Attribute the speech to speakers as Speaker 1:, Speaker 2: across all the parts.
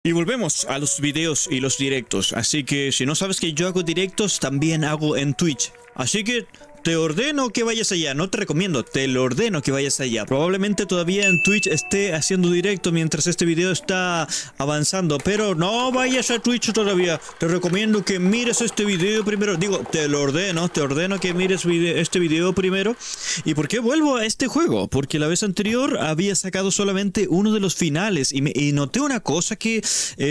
Speaker 1: Y volvemos a los videos y los directos, así que si no sabes que yo hago directos, también hago en Twitch. Así que te ordeno que vayas allá, no te recomiendo, te lo ordeno que vayas allá. Probablemente todavía en Twitch esté haciendo directo mientras este video está avanzando, pero no vayas a Twitch todavía. Te recomiendo que mires este video primero. Digo, te ordeno que mires este video primero. ¿Y por qué vuelvo a este juego? Porque la vez anterior había sacado solamente uno de los finales y noté una cosa que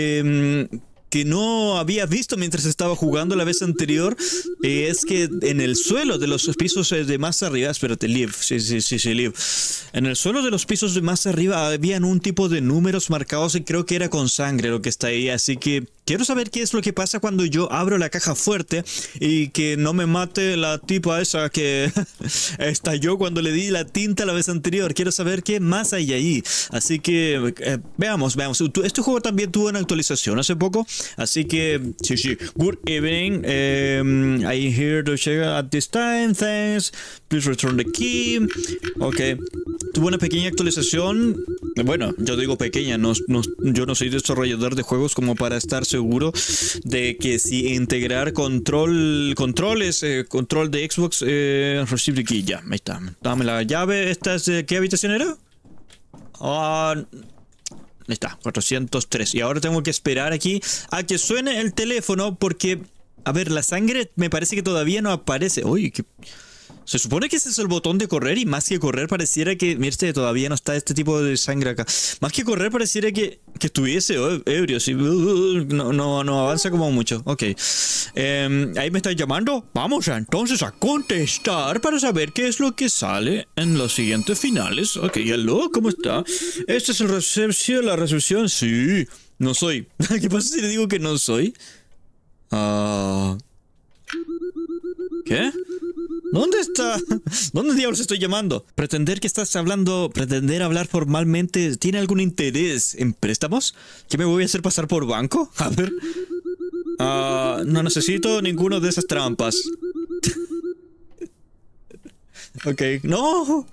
Speaker 1: no había visto mientras estaba jugando la vez anterior, es que en el suelo de los pisos de más arriba, espérate, live, sí, live. En el suelo de los pisos de más arriba habían un tipo de números marcados y creo que era con sangre lo que está ahí, así que quiero saber qué es lo que pasa cuando yo abro la caja fuerte y que no me mate la tipa esa que estalló cuando le di la tinta la vez anterior. Quiero saber qué más hay ahí. Así que veamos. Este juego también tuvo una actualización hace poco. Así que, sí. Good evening. I here to check at this time. Thanks. Please return the key. Ok. Tuvo una pequeña actualización. Bueno, yo digo pequeña. Yo no soy desarrollador de juegos como para estar seguro de que si integrar control de Xbox, receive the key. Ya, ahí está. Dame la llave. ¿Esta es qué habitación era? Ahí está, 403. Y ahora tengo que esperar aquí a que suene el teléfono porque, a ver, la sangre me parece que todavía no aparece. Uy, que se supone que ese es el botón de correr y más que correr pareciera que, mire, todavía no está este tipo de sangre acá. Más que correr pareciera que estuviese ebrio, ¿sí? No avanza como mucho. Ok. Ahí me están llamando. Vamos entonces a contestar para saber qué es lo que sale en los siguientes finales. Ok, hello, ¿cómo está? ¿Este es la recepción? Sí. No soy. ¿Qué pasa si le digo que no soy? ¿Qué? ¿Dónde está? ¿Dónde diablos estoy llamando? Pretender hablar formalmente, ¿tiene algún interés en préstamos? ¿Qué me voy a hacer pasar por banco? A ver. No necesito ninguno de esas trampas. Ok, no.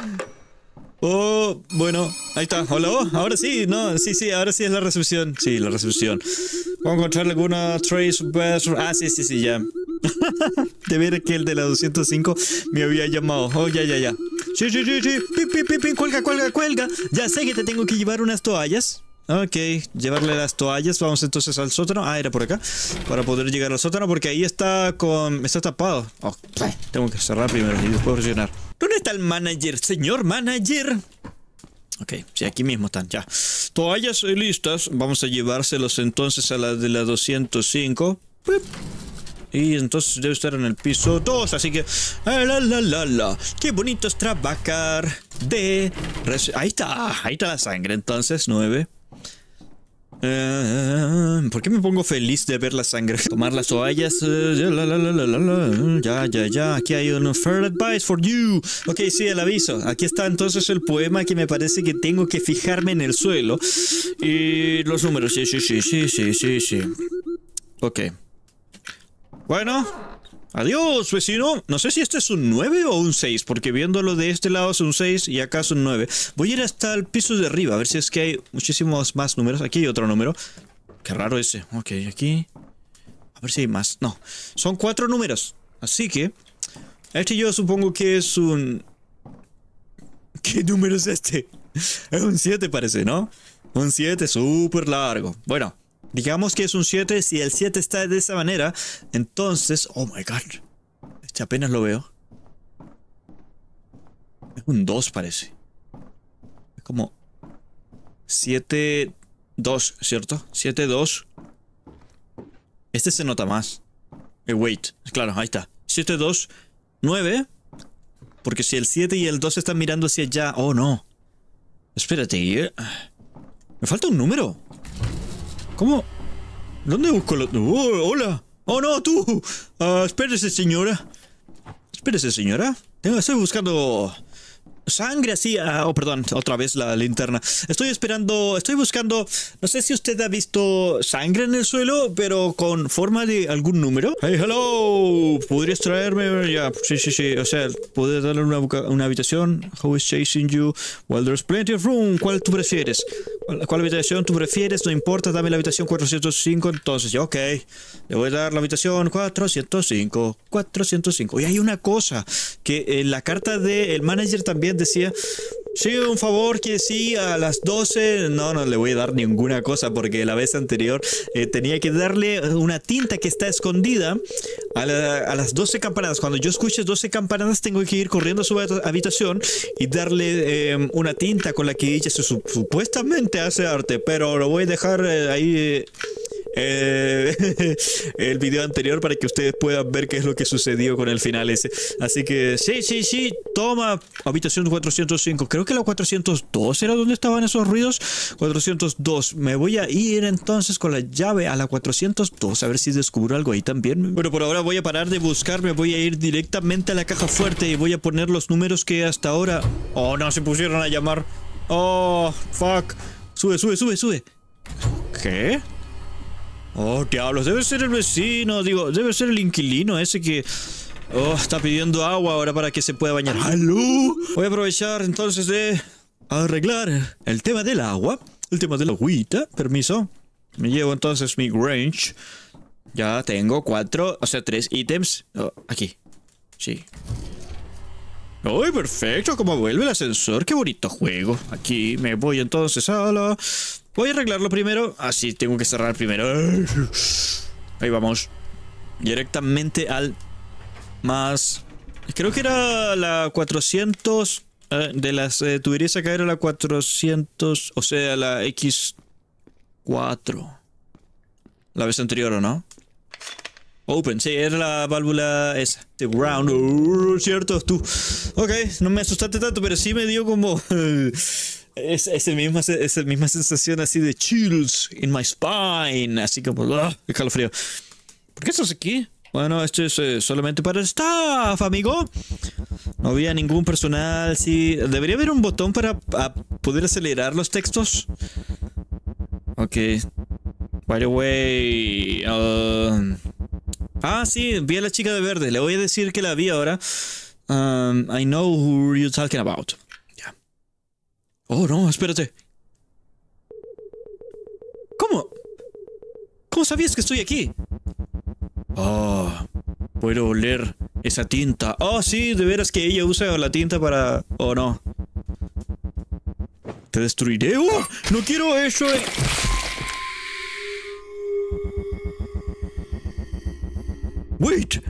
Speaker 1: Oh, bueno, ahí está. Hola, ahora sí, no, sí, ahora sí es la recepción. Sí, la recepción. ¿Puedo encontrar alguna trace? Sí, ya. De ver que el de la 205 me había llamado. Oh, ya. Sí. Pin, cuelga. Ya sé que te tengo que llevar unas toallas. Ok, llevarle las toallas. Vamos entonces al sótano. Era por acá. Para poder llegar al sótano porque ahí está tapado. Oh, tengo que cerrar primero y después presionar. ¿Dónde está el manager, señor manager? Ok, sí, aquí mismo están, ya. Toallas listas. Vamos a llevárselos entonces a la de la 205. Y entonces debe estar en el piso 2, así que... Qué bonito es trabajar de... Ahí está la sangre, entonces, 9. ¿Por qué me pongo feliz de ver la sangre? Tomar las toallas. Ya. Aquí hay un fair advice for you. Ok, sí, el aviso. Aquí está entonces el poema que me parece que tengo que fijarme en el suelo. Y los números. Sí. Ok. Bueno, adiós, vecino. No sé si este es un 9 o un 6, porque viéndolo de este lado es un 6 y acá es un 9. Voy a ir hasta el piso de arriba, a ver si es que hay muchísimos más números. Aquí hay otro número. Qué raro ese. Ok, aquí. A ver si hay más. No, son 4 números. Así que, este yo supongo que es un... ¿Qué número es este? Es un 7 parece, ¿no? Un 7 súper largo. Bueno. Digamos que es un 7, si el 7 está de esa manera, entonces... Oh my god. Este apenas lo veo. Es un 2 parece. Es como... 7, 2, ¿cierto? 7, 2. Este se nota más. Wait, claro, ahí está. 7, 2, 9. Porque si el 7 y el 2 están mirando hacia allá... Oh no. Espérate. Me falta un número. ¿Cómo? ¿Dónde busco lo...? ¡Oh, hola! ¡Oh, no, tú! Espérese, señora. Estoy buscando... Sangre así. Oh, perdón, otra vez la linterna. Estoy buscando. No sé si usted ha visto sangre en el suelo, pero con forma de algún número. Hey, hello. ¿Podrías traerme? Ya, sí. O sea, ¿puedes darle una habitación? Who is chasing you? Well, there's plenty of room. ¿Cuál tú prefieres? ¿Cuál habitación tú prefieres? No importa, dame la habitación 405. Entonces, ok. Le voy a dar la habitación 405. 405. Y hay una cosa que en la carta del manager también decía, sí, un favor, que sí, a las 12, no le voy a dar ninguna cosa porque la vez anterior tenía que darle una tinta que está escondida a las 12 campanadas. Cuando yo escuche 12 campanadas tengo que ir corriendo a su habitación y darle una tinta con la que ella supuestamente hace arte, pero lo voy a dejar ahí... el video anterior para que ustedes puedan ver qué es lo que sucedió con el final ese. Así que sí, toma habitación 405. Creo que la 402 era donde estaban esos ruidos. 402. Me voy a ir entonces con la llave a la 402 a ver si descubro algo ahí también. Bueno, por ahora voy a parar de buscar. Me voy a ir directamente a la caja fuerte y voy a poner los números que hasta ahora... Oh, no, se pusieron a llamar. Oh, fuck. Sube. ¿Qué? Oh, diablos, debe ser el vecino, debe ser el inquilino ese que... Oh, está pidiendo agua ahora para que se pueda bañar. ¡Aló! Voy a aprovechar entonces de arreglar el tema del agua, el tema de la agüita. Permiso. Me llevo entonces mi Grange. Ya tengo 3 ítems. Oh, aquí. Sí. ¡Uy, perfecto! ¿Cómo vuelve el ascensor? ¡Qué bonito juego! Aquí me voy entonces a la... Voy a arreglarlo primero. Así tengo que cerrar primero. Ahí vamos. Directamente al más... Creo que era la 400... de las tuberías acá era la 400... O sea, la X4. La vez anterior, ¿o no? Open, sí, era la válvula esa. The ground. Cierto, tú. Ok, no me asustaste tanto, pero sí me dio como... esa misma sensación así de chills in my spine. Así como... escalofrío. ¿Por qué estás aquí? Bueno, esto es solamente para el staff, amigo. No había ningún personal, sí. Debería haber un botón para poder acelerar los textos. Ok. By the way... sí, vi a la chica de verde. Le voy a decir que la vi ahora. I know who you're talking about. Yeah. Oh, no, espérate. ¿Cómo? ¿Cómo sabías que estoy aquí? Oh, puedo oler esa tinta. Oh, sí, de veras que ella usa la tinta para... Oh, no. Te destruiré. ¡Oh! No quiero eso. Wait.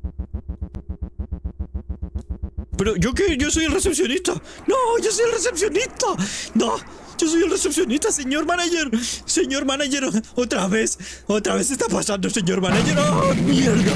Speaker 1: Pero yo soy el recepcionista. No, yo soy el recepcionista. No, yo soy el recepcionista, señor manager. Señor manager, otra vez está pasando, señor manager. ¡Oh, mierda!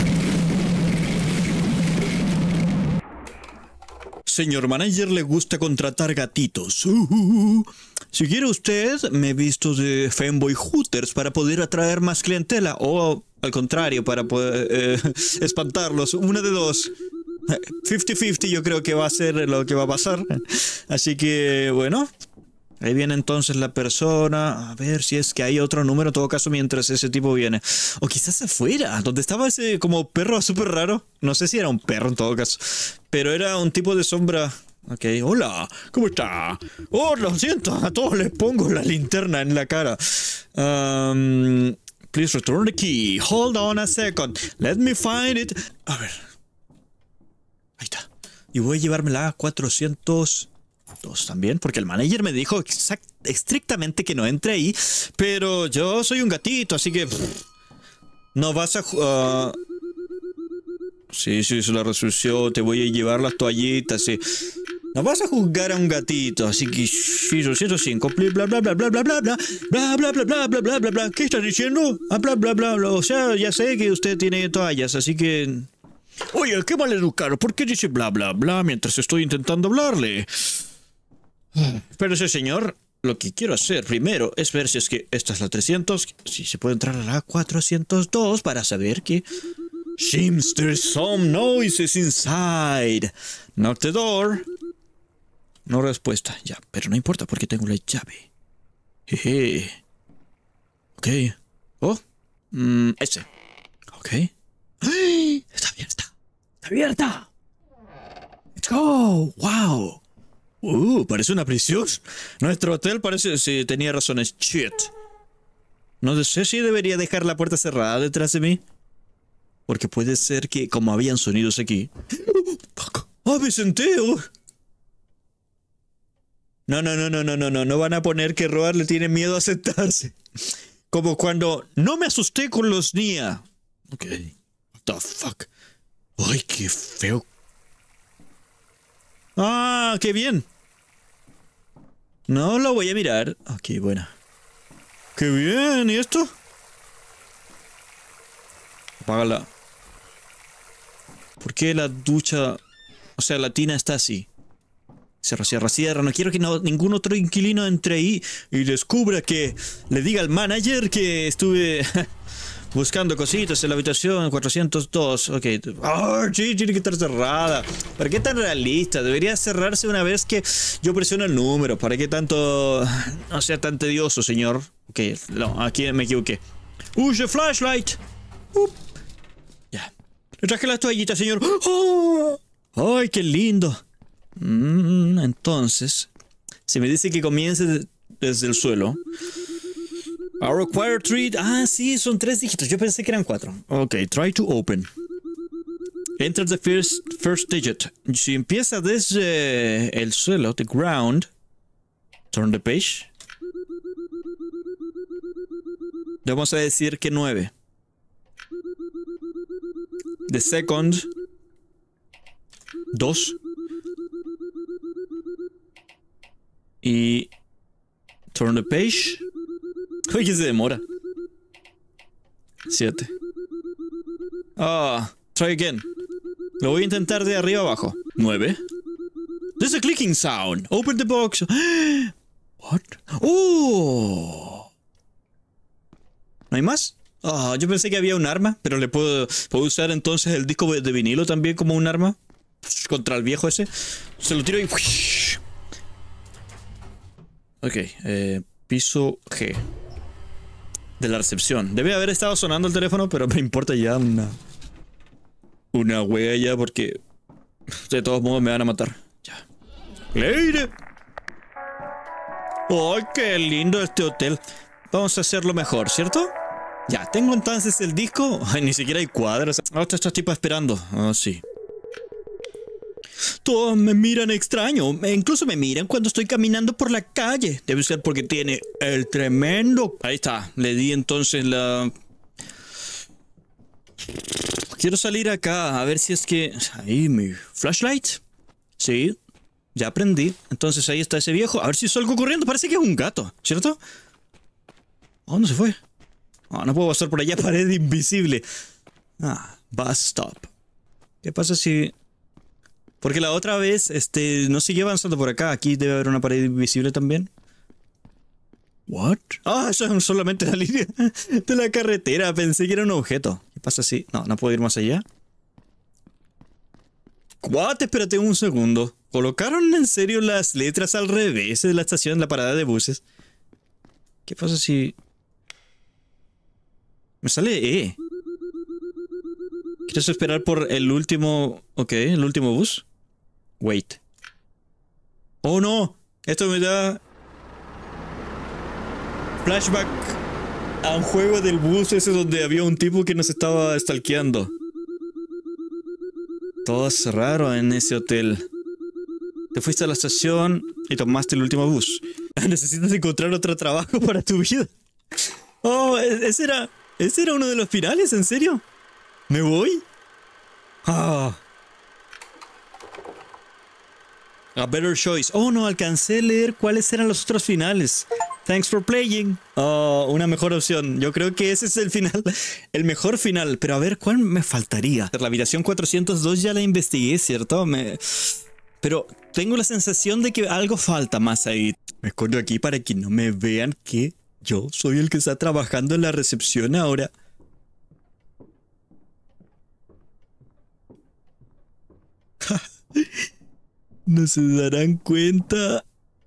Speaker 1: Señor manager le gusta contratar gatitos. Si quiere usted, me he visto de Fanboy Hooters para poder atraer más clientela. O al contrario, para poder espantarlos. Una de dos. 50-50 yo creo que va a ser lo que va a pasar. Así que, bueno. Ahí viene entonces la persona. A ver si es que hay otro número en todo caso mientras ese tipo viene. O quizás afuera, donde estaba ese como perro súper raro. No sé si era un perro en todo caso. Pero era un tipo de sombra. Ok, hola, ¿cómo está? Oh, lo siento, a todos les pongo la linterna en la cara. Please return the key. Hold on a second. Let me find it. A ver. Ahí está. Y voy a llevarme la 402 también, porque el manager me dijo estrictamente que no entre ahí. Pero yo soy un gatito, así que... no vas a... Sí, es la resolución. Te voy a llevar las toallitas, sí. No vas a juzgar a un gatito, así que... 105, bla bla bla bla bla bla bla bla bla bla bla bla bla bla bla. ¿Qué estás diciendo? Bla bla bla bla. O sea, ya sé que usted tiene toallas, así que... Oye, qué maleducado. ¿Por qué dice bla bla bla mientras estoy intentando hablarle? Espérese, señor. Lo que quiero hacer primero es ver si es que esta es la 300. Si se puede entrar a la 402 para saber que... Seems there's some noises inside. Knock the door. No respuesta. Ya, pero no importa porque tengo la llave. Jeje. Ok. Oh. Ese. Ok. ¡Ay! Está abierta. Está abierta. Let's go. Wow. Parece una prisión. Nuestro hotel parece... Sí, tenía razones. Shit. No sé si debería dejar la puerta cerrada detrás de mí. Porque puede ser que, como habían sonidos aquí... ¡Ah, me senté! No van a poner que Roar le tiene miedo a sentarse. Como cuando no me asusté con los Nia. Ok. What the fuck. Ay, qué feo. Ah, qué bien. No lo voy a mirar. Ok, bueno. Qué bien. ¿Y esto? Apágala. ¿Por qué la ducha... O sea, la tina está así? Cierra, cierra, cierra. No quiero que ningún otro inquilino entre ahí y descubra que... Le diga al manager que estuve... buscando cositas en la habitación 402. Ok. Sí, tiene que estar cerrada. ¿Para qué tan realista? Debería cerrarse una vez que yo presiono el número. ¿Para qué tanto... no sea tan tedioso, señor? Ok, no, aquí me equivoqué. ¡Use flashlight! Ya. Le traje las toallitas, señor. ¡Oh! ¡Ay, qué lindo! Entonces, si me dice que comience desde el suelo... I require 3... Ah, sí, son 3 dígitos. Yo pensé que eran 4. Ok, try to open. Enter the first digit. Si empieza desde el suelo, the ground, turn the page. Le vamos a decir que 9. The second, 2. Y turn the page. Uy, que se demora. 7. Try again. Lo voy a intentar de arriba abajo. 9. There's a clicking sound. Open the box. What? Oh. ¿No hay más? Yo pensé que había un arma, pero le puedo usar entonces el disco de vinilo también como un arma. Contra el viejo ese. Se lo tiro y... Ok, piso G. De la recepción. Debe haber estado sonando el teléfono, pero me importa ya una wea ya porque de todos modos me van a matar. Ya. ¡Leire! ¡Ay, qué lindo este hotel! Vamos a hacerlo mejor, ¿cierto? Ya, tengo entonces el disco. Ay, ni siquiera hay cuadros. Estos tipos esperando. Sí. Todos me miran extraño. Incluso me miran cuando estoy caminando por la calle. Debe ser porque tiene el tremendo... Ahí está. Le di entonces la... Quiero salir acá a ver si es que... Ahí mi flashlight. Sí. Ya prendí. Entonces ahí está ese viejo. A ver si salgo corriendo. Parece que es un gato, ¿cierto? ¿Dónde se fue? No puedo pasar por allá. Pared invisible. Bus stop. ¿Qué pasa si... Porque la otra vez, no siguió avanzando por acá. Aquí debe haber una pared invisible también. ¿What? Eso es solamente la línea de la carretera. Pensé que era un objeto. ¿Qué pasa si...? No puedo ir más allá. ¿What? Espérate un segundo. ¿Colocaron en serio las letras al revés de la estación, la parada de buses? ¿Qué pasa si...? Me sale E. ¿Quieres esperar por el último... Ok, el último bus? Wait. ¡Oh, no! Esto me da... flashback a un juego del bus ese donde había un tipo que nos estaba stalkeando. Todo es raro en ese hotel. Te fuiste a la estación y tomaste el último bus. Necesitas encontrar otro trabajo para tu vida. Ese era uno de los finales, ¿en serio? ¿Me voy? A better choice. No alcancé a leer cuáles eran los otros finales. Thanks for playing. Una mejor opción. Yo creo que ese es el final. El mejor final. Pero a ver, ¿cuál me faltaría? La habitación 402 ya la investigué, ¿cierto? Pero tengo la sensación de que algo falta más ahí. Me escondo aquí para que no me vean que yo soy el que está trabajando en la recepción ahora. No se darán cuenta.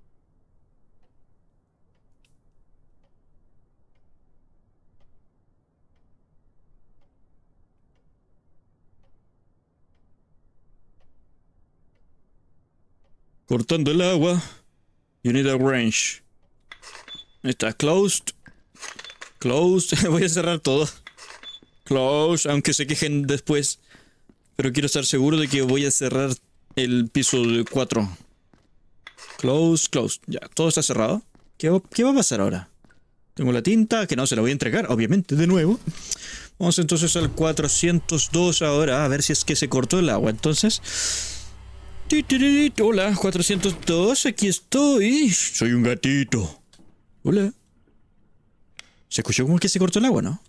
Speaker 1: Cortando el agua. You need a wrench. Está closed. Closed. Voy a cerrar todo. Closed. Aunque se quejen después. Pero quiero estar seguro de que voy a cerrar el piso 4. Closed. Closed. Ya, todo está cerrado. ¿Qué va a pasar ahora? Tengo la tinta, que no se la voy a entregar, obviamente, de nuevo. Vamos entonces al 402 ahora, a ver si es que se cortó el agua. Entonces... Hola, 402, aquí estoy. Soy un gatito. Hola. Se escuchó como que se cortó el agua, ¿no?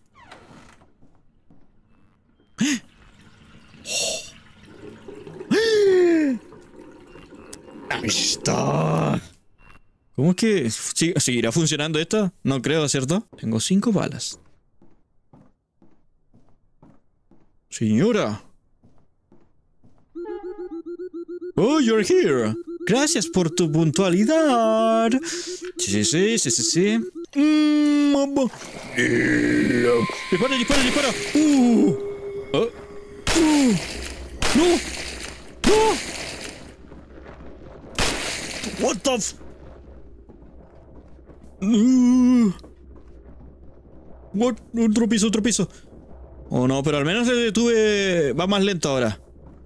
Speaker 1: Ahí está. ¿Cómo que seguirá funcionando esto? No creo, ¿cierto? Tengo 5 balas. Señora. Oh, you're here. Gracias por tu puntualidad. Sí. Dispara. No. What the What? Otro piso. Oh no, pero al menos se detuve. Va más lento ahora.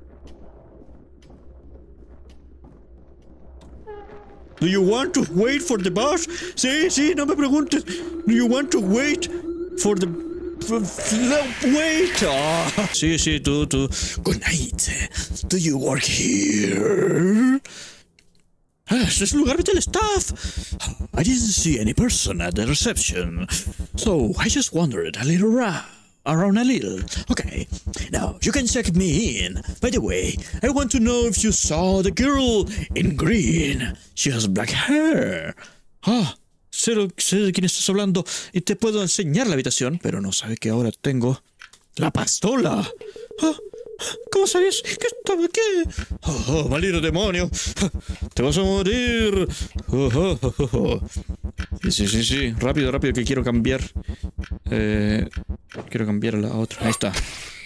Speaker 1: Do you want to wait for the bus? Sí, no me preguntes. Do you want to wait for the... Wait. Oh. Sí, tú. Good night. Do you work here? Este es el lugar del staff. I didn't see any person at the reception. So I just wandered a little around a little. Okay, now you can check me in. By the way, I want to know if you saw the girl in green. She has black hair. Sé de quién estás hablando y te puedo enseñar la habitación, pero no sabe que ahora tengo la pistola. ¿Cómo sabías que estaba aquí? Maldito demonio. Te vas a morir. Sí. Rápido, que quiero cambiar. Quiero cambiar a la otra. Ahí está.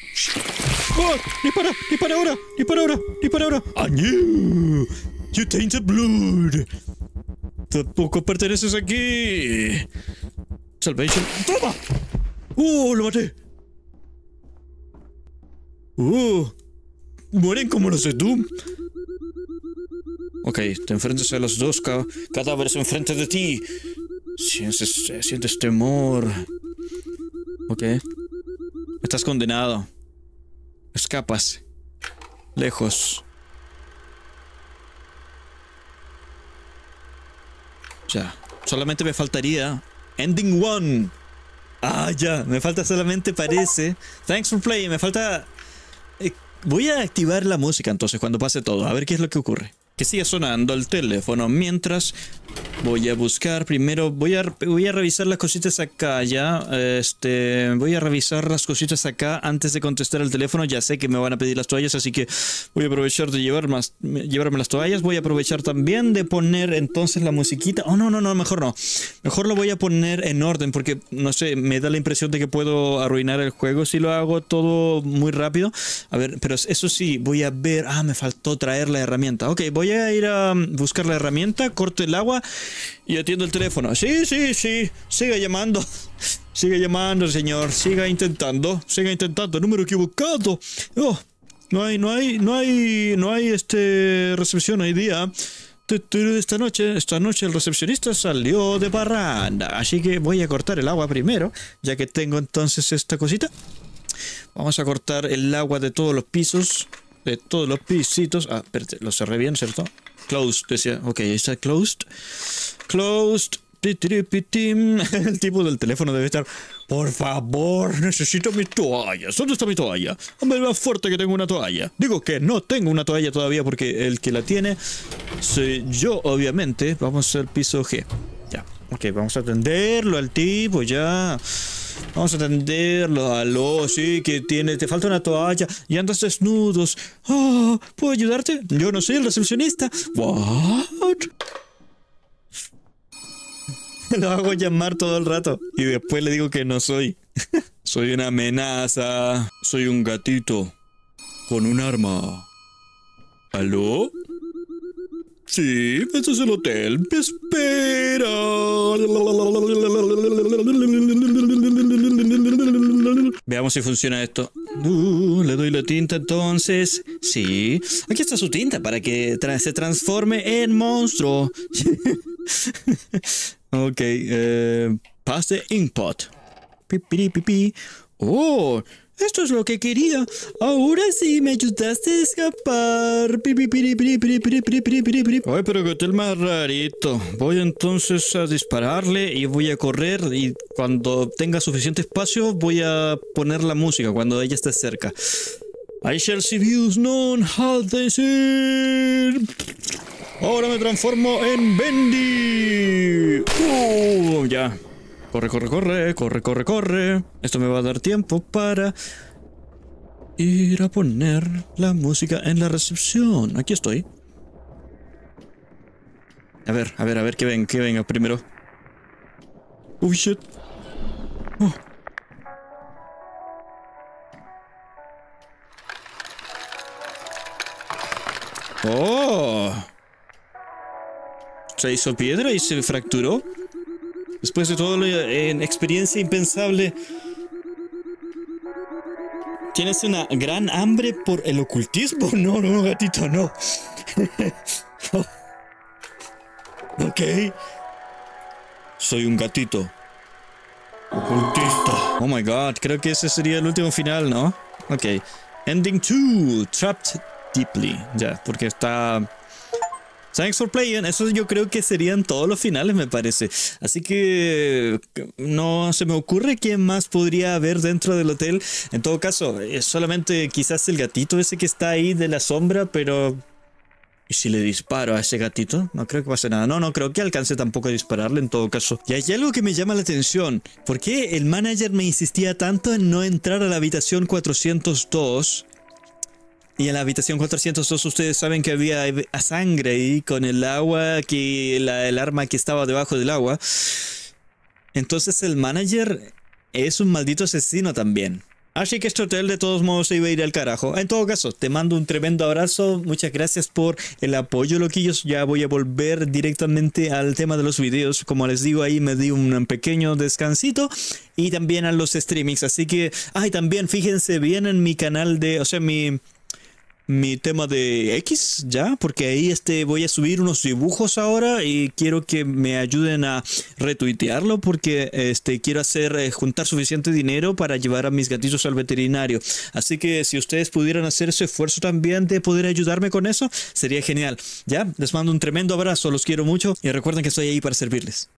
Speaker 1: Dispara ahora. ¡Añú! You tainted blood. Tampoco perteneces aquí. Salvation. ¡Toma! Lo maté. Mueren como los de Doom. Ok, te enfrentas a los dos cadáveres enfrente de ti. Sientes temor. Ok. Estás condenado. Escapas. Lejos. Ya. Solamente me faltaría Ending 1. Ya. Me falta solamente parece. Thanks for playing. Me falta... voy a activar la música entonces cuando pase todo. A ver qué es lo que ocurre. Que siga sonando el teléfono. Mientras voy a buscar primero. Voy a revisar las cositas acá ya. Voy a revisar las cositas acá antes de contestar el teléfono. Ya sé que me van a pedir las toallas, así que voy a aprovechar de llevarme las toallas. Voy a aprovechar también de poner entonces la musiquita. No, mejor no. Mejor lo voy a poner en orden porque, no sé, me da la impresión de que puedo arruinar el juego si lo hago todo muy rápido. A ver, pero eso sí, voy a ver... me faltó traer la herramienta. Ok, voy a ir a buscar la herramienta, corto el agua y atiendo el teléfono. Sí. Siga llamando. Siga llamando, señor. Siga intentando. Número equivocado. No hay recepción hoy día. Esta noche el recepcionista salió de parranda. Así que voy a cortar el agua primero, ya que tengo entonces esta cosita. Vamos a cortar el agua de todos los pisos. De todos los pisitos. Espérate, lo cerré bien, ¿cierto? Closed, decía. Ok, ahí está closed. El tipo del teléfono debe estar... Por favor, necesito mi toalla. ¿Dónde está mi toalla? Hombre, más fuerte que tengo una toalla. Digo que no tengo una toalla todavía porque el que la tiene soy yo, obviamente. Vamos al piso G. Ya, ok, vamos a atenderlo al tipo, ya. Vamos a atenderlo. Aló, sí, que te falta una toalla y andas desnudos. Ah, ¿puedo ayudarte? Yo no soy el recepcionista. What? Lo hago llamar todo el rato y después le digo que no soy. Soy una amenaza. Soy un gatito con un arma. ¿Aló? Sí, este es el hotel. Me espera. Veamos si funciona esto. Le doy la tinta entonces. Sí. Aquí está su tinta para que se transforme en monstruo. Ok. Pase Inkpot. Pipi. Oh, esto es lo que quería. Ahora sí me ayudaste a escapar. Ay, pero que hotel más rarito. Voy entonces a dispararle y voy a correr. Y cuando tenga suficiente espacio, voy a poner la música cuando ella esté cerca. I shall see views none how they see. Ahora me transformo en Bendy. Ya. Corre. Esto me va a dar tiempo para ir a poner la música en la recepción. Aquí estoy. A ver, que venga primero. Oh, shit. Oh. Oh. Se hizo piedra y se fracturó. Después de todo en experiencia impensable. ¿Tienes una gran hambre por el ocultismo? No, gatito, no. Ok. Soy un gatito ocultista. Oh my god, creo que ese sería el último final, ¿no? Ok. Ending 2, Trapped Deeply. Ya, porque está... Thanks for playing. Eso yo creo que serían todos los finales, me parece. Así que no se me ocurre quién más podría haber dentro del hotel. En todo caso, es solamente quizás el gatito ese que está ahí de la sombra, pero... ¿Y si le disparo a ese gatito? No creo que pase nada. No creo que alcance tampoco a dispararle en todo caso. Y hay algo que me llama la atención. ¿Por qué el manager me insistía tanto en no entrar a la habitación 402? Y en la habitación 402 ustedes saben que había sangre ahí con el agua, el arma que estaba debajo del agua. Entonces el manager es un maldito asesino también. Así que este hotel de todos modos se iba a ir al carajo. En todo caso, te mando un tremendo abrazo. Muchas gracias por el apoyo, loquillos. Ya voy a volver directamente al tema de los videos. Como les digo, ahí me di un pequeño descansito. Y también a los streamings. Así que... también fíjense bien en mi canal de... O sea, mi tema de X, ya, porque ahí voy a subir unos dibujos ahora y quiero que me ayuden a retuitearlo porque quiero juntar suficiente dinero para llevar a mis gatitos al veterinario. Así que si ustedes pudieran hacer ese esfuerzo también de poder ayudarme con eso, sería genial. Ya, les mando un tremendo abrazo, los quiero mucho y recuerden que estoy ahí para servirles.